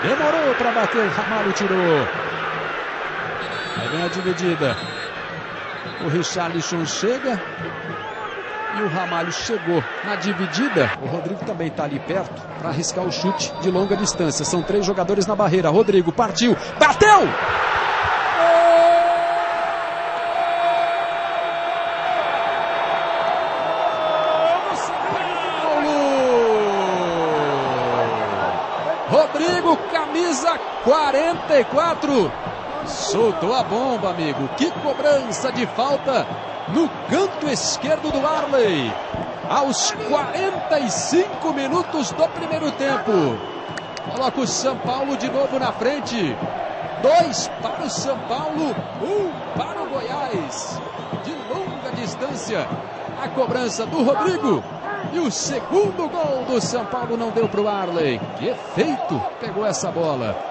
Demorou para bater, Ramalho tirou. Aí vem a dividida. O Richarlison chega e o Ramalho chegou na dividida. O Rodrigo também está ali perto para arriscar o chute de longa distância. São 3 jogadores na barreira. Rodrigo partiu, bateu! Rodrigo, camisa 44. Soltou a bomba, amigo. Que cobrança de falta no canto esquerdo do Arley. Aos 45 minutos do primeiro tempo. Coloca o São Paulo de novo na frente. 2 para o São Paulo, 1 para o Goiás. De longa distância, a cobrança do Rodrigo. E o segundo gol do São Paulo não deu para o Arley. Que efeito pegou essa bola.